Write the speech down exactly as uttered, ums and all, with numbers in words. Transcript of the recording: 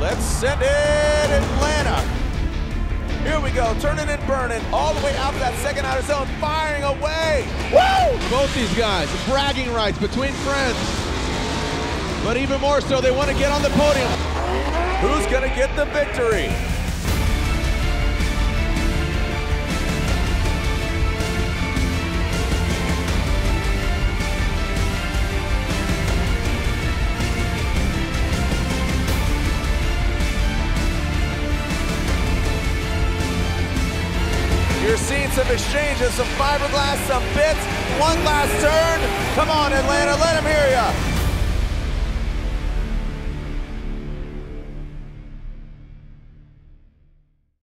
Let's send it, Atlanta. Here we go, turning and burning, all the way out to that second outer zone, firing away. Woo! Both these guys, bragging rights between friends. But even more so, they want to get on the podium. Who's gonna get the victory? You're seeing some exchanges, some fiberglass, some bits. One last turn. Come on, Atlanta, let him hear ya.